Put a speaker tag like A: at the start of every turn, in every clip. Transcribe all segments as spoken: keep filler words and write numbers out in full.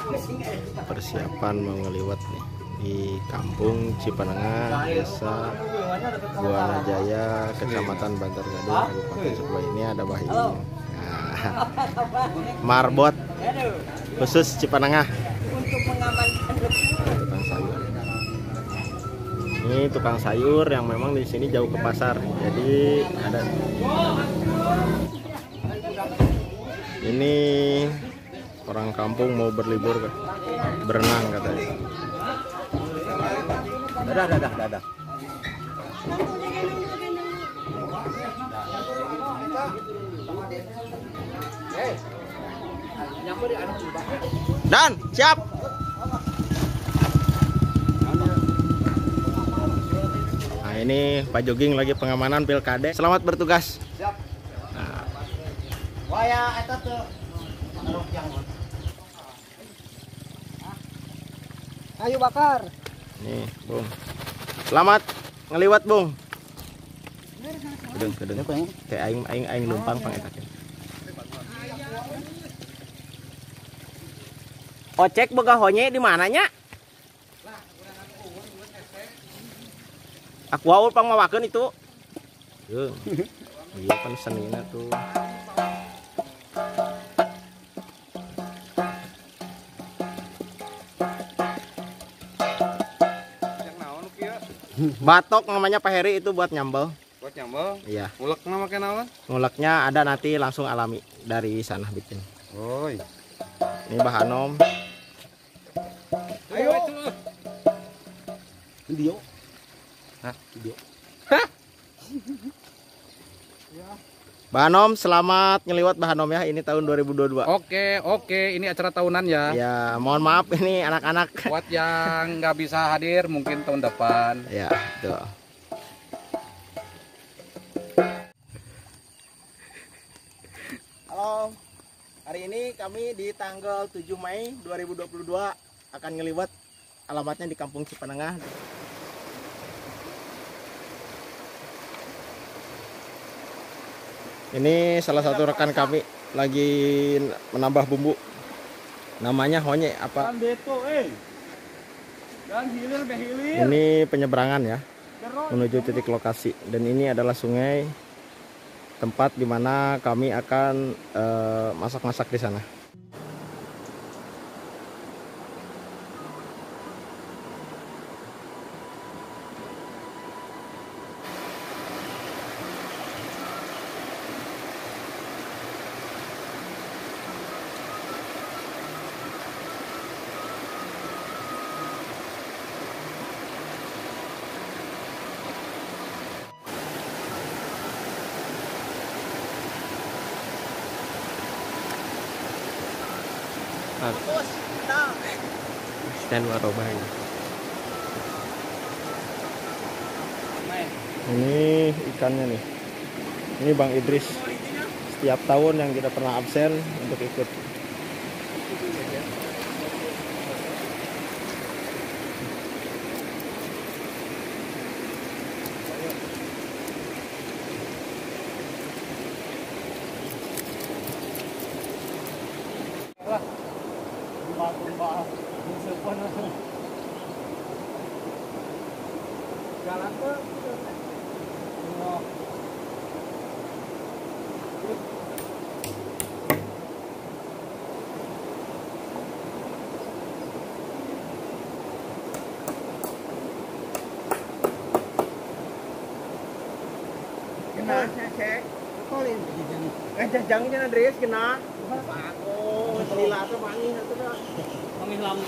A: persiapan mau ngeliwat nih di Kampung Cipanengah, Desa Buana Jaya, Kecamatan Bantar Gading, Kabupaten Sukabumi. Ini ada bayi. Nah, marbot khusus Cipanengah.
B: Untuk mengamankan
A: Tukang sayur. Ini tukang sayur yang memang di sini jauh ke pasar. Jadi ada. Ini orang kampung mau berlibur, berenang katanya.
C: Dadah, dadah, dadah.
A: Dan siap. Nah ini Pak Jogging lagi pengamanan pilkade. Selamat bertugas.
C: Siap.
A: Nah,
C: Waya eta tuh.
B: Ayo bakar.
A: nih, Bung. Selamat ngeliwat, Bung. Kedeng, kedeng. Kayak aing aing aing numpang pang eta. Ocek boga honye di mananya? Aku waul pang mawakeun itu. Yeung. Iya kan senina tuh. Batok namanya Pak Heri, itu buat nyambel.
C: Buat nyambel?
A: Iya.
C: Ngulekna make naon?
A: Nguleknya ada nanti langsung alami dari sana bikin.
C: Oh.
A: Ini Bahanom.
C: Ayo. Video.
A: Hah? Video. Bahanom, selamat ngeliwat Bahanom ya. Ini tahun dua ribu dua puluh dua.
D: Oke, oke. Ini acara tahunan ya.
A: Ya, mohon maaf ini anak-anak.
D: Buat yang nggak bisa hadir mungkin tahun depan.
A: Ya, betul. Halo. Hari ini kami di tanggal tujuh Mei dua ribu dua puluh dua akan ngeliwat, alamatnya di Kampung Cipanengah. Ini salah satu rekan kami lagi menambah bumbu. Namanya honye apa? Ini penyeberangan ya, menuju titik lokasi. Dan ini adalah sungai, tempat dimana kami akan masak-masak uh, di sana. Dan waroba ini. Ini ikannya nih. Ini Bang Idris. Setiap tahun yang tidak pernah absen untuk ikut.
B: Jalan ke kena cek kolin eh jajangnya Andreas kena oh lila tuh wangi itu dah wangi lam.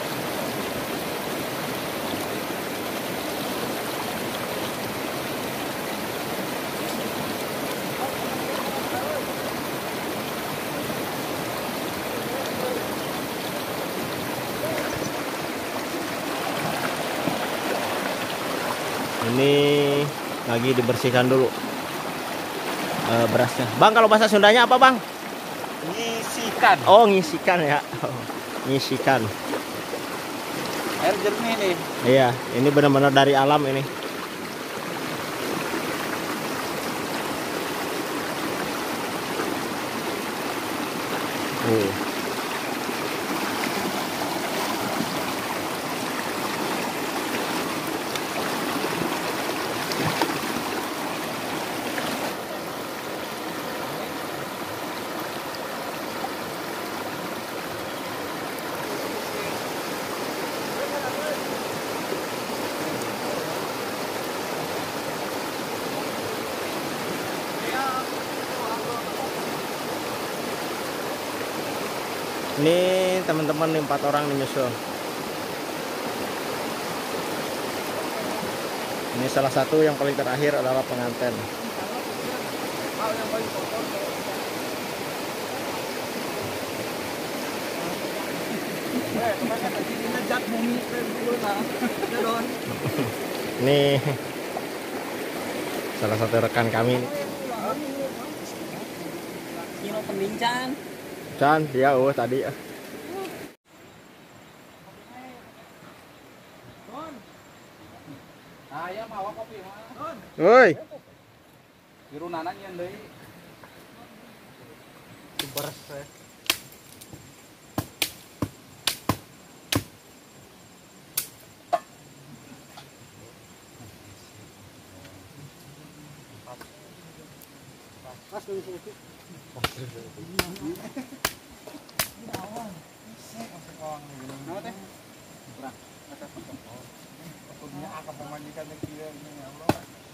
A: Ini lagi dibersihkan dulu uh, berasnya. Bang, kalau bahasa Sundanya apa, Bang?
C: Ngisikan.
A: Oh, ngisikan ya. Oh, ngisikan.
C: Air jernih nih.
A: Iya, ini benar-benar dari alam ini. Uh. Ini teman-teman nih, empat orang nih nyusul. Ini salah satu yang paling terakhir adalah pengantin. Ini salah satu rekan kami.
B: Kilo pening Chan.
A: Chan, dia oh tadi.
D: Aya mawa kopi mah.
A: Woi.
D: Irunana nyeun deui.
C: Beres saya.
B: Pas dulu sedikit.
C: Nama teh? Berat. Punya akan pemajikan yang dia ini ya Allah.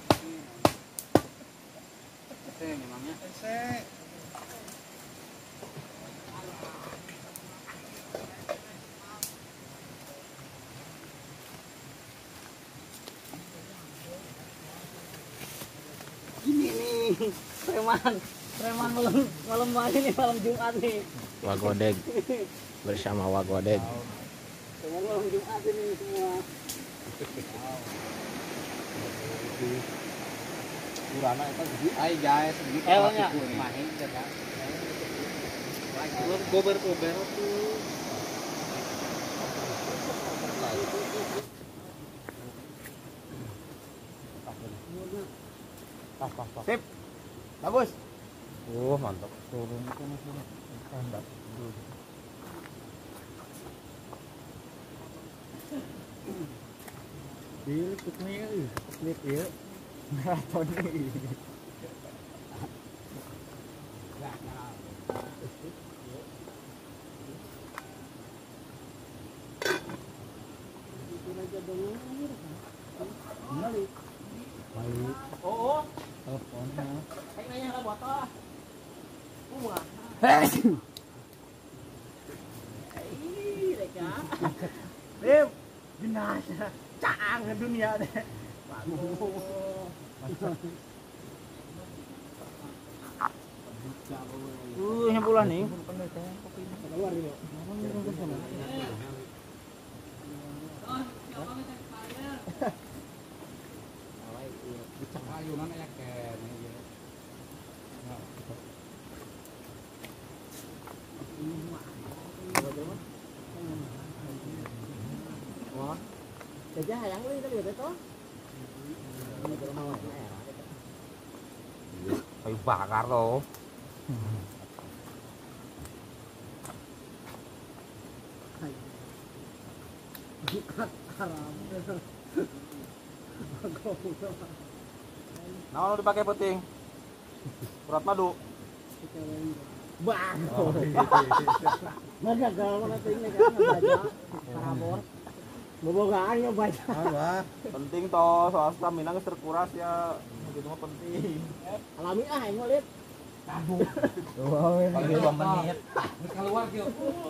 D: Teh memangnya.
C: Saya
B: Ini nih, preman. Preman malam malam hari nih, malam Jumat nih.
A: Wagodeg bersama Wagodeg.
B: Preman malam Jumat ini semua.
C: Urana itu gede.
D: Ai guys, segitu
B: Elnya.
D: main kan.
C: Belum gober-gober tuh. Pas, pas, pas.
B: Sip. Bagus.
C: Oh, mantap. Turun itu masih mantap. Bil putnya ih, klip ya. Maraton nih. Baik.
B: Oh, oh.
C: Teleponnya.
B: Kayak nanya ke botol. Wah. Ih, Reka. Beb, jenazah. Cang dunia deh. Uh, yang pulang nih. Keluar yuk.
D: Ayunan aya kene.
B: Wah. Jadi hayang lu itu gitu toh.
C: Kayu bakar loh.
A: Nah, lo dipakai puting. Urat madu.
B: Bang. Mana galau mana tinggal kan baca parabor. Bobogaan ya baca.
C: Apa?
A: Penting toh, soal stamina geus terkuras ya. Itu mah penting.
B: Alami ah yang lihat.
C: Paling dua menit.
D: Geus keluar kieu.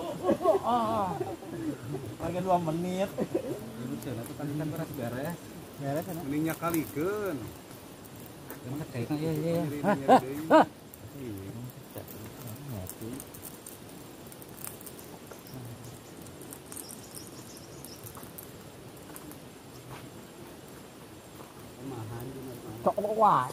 C: Paling dua menit.
D: Ibu cenah tuh kan kan beres beres.
C: Beres kan?
E: Meningnya kalikeun.
D: Kan kayaknya iya iya.
B: Cok kuat.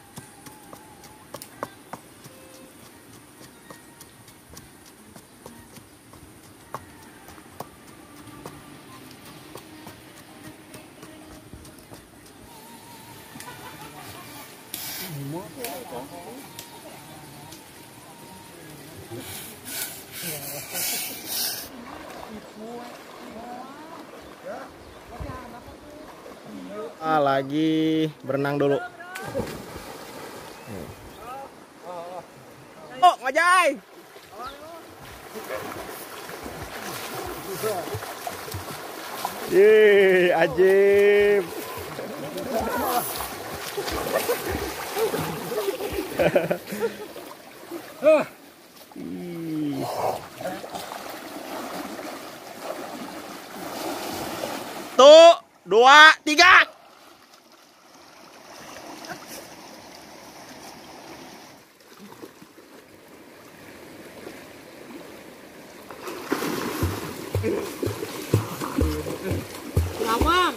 A: Ah, lagi berenang dulu. Oh, ngajai. Yeay, ajib. Ih. Satu, dua, tiga.
B: Ngawang.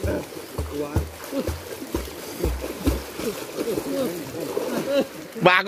A: Bagus.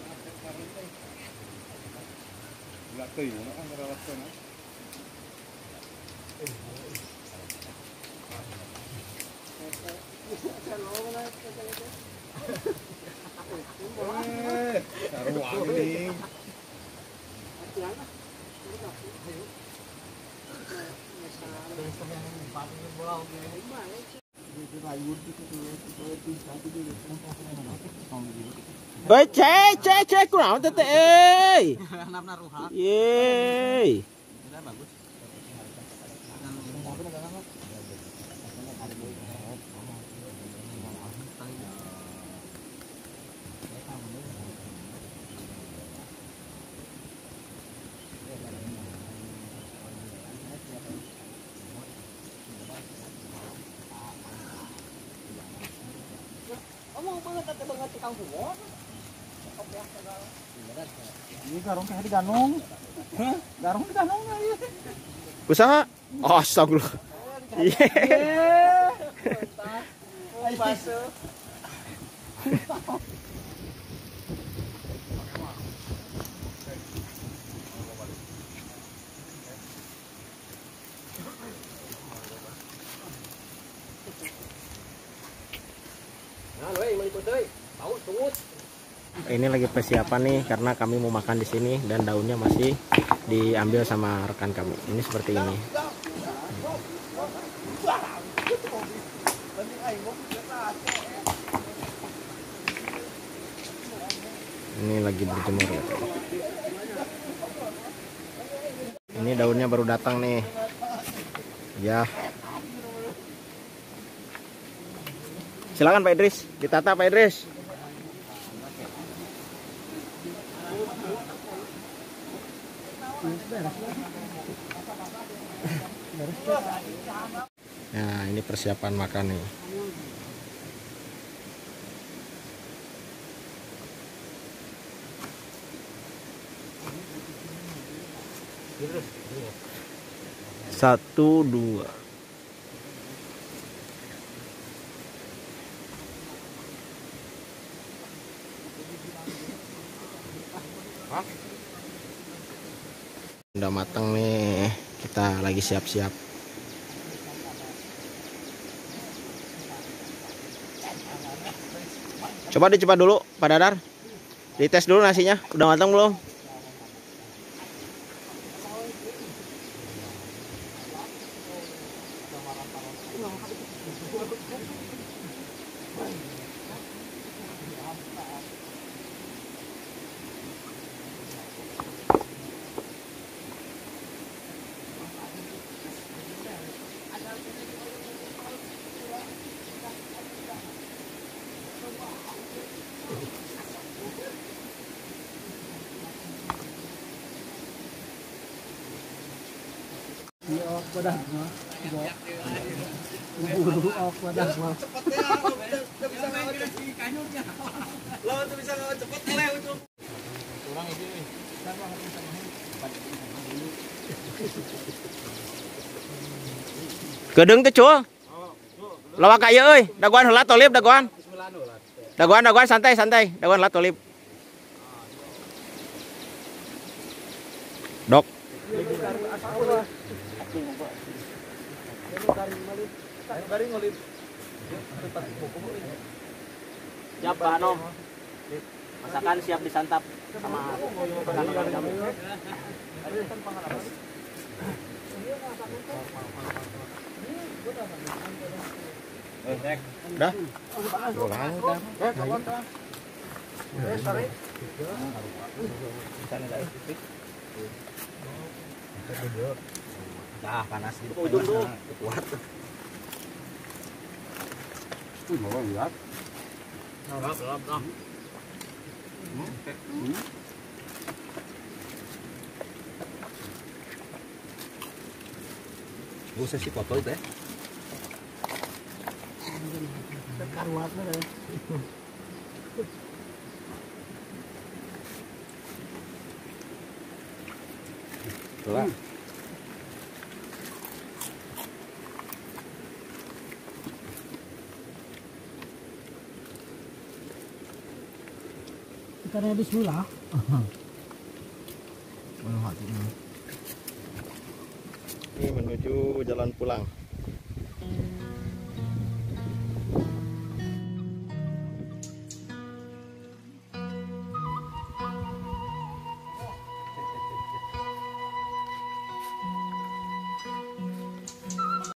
A: Ơi che che che kurang tete euy. Yeay.
B: Omong banget tete banget tukang humor.
C: Ini garong kayak di ganong. Hah? Garong di ganong ya.
A: Usaha. Astagfirullah. Ini lagi persiapan nih karena kami mau makan di sini dan daunnya masih diambil sama rekan kami. Ini seperti ini. Ini lagi berjemur ya. Ini daunnya baru datang nih. Ya. Silakan Pak Idris, ditata Pak Idris. Nah, ini persiapan makan nih. Satu, dua. Udah matang nih, kita lagi siap-siap. Coba dicoba dulu Pak Dadar, dites dulu nasinya udah matang belum.
C: Iya, wadah mah. Buru ok wadah mah.
B: Lo tuh bisa cepet lew itu.
D: Kurang ini nih.
A: Gedeng teh cul. Lawak ka ieu euy, dagoan heula tolib dagoan. Dagoan dagoan santai santai, dagoan heula tolib. Dok.
B: Siap Pak Ano. Masakan siap disantap sama makanan kami.
A: Dah. Boleh dah.
B: Eh, sorry.
D: Dah panas di
B: Ujung tuh.
D: kuat. Wih, mau lihat.
B: Lap, lap, lap.
D: Gue sih foto itu ya.
C: karuatnya deh.
A: Lah.
C: Kita ada bismillah.
A: Ini menuju jalan pulang.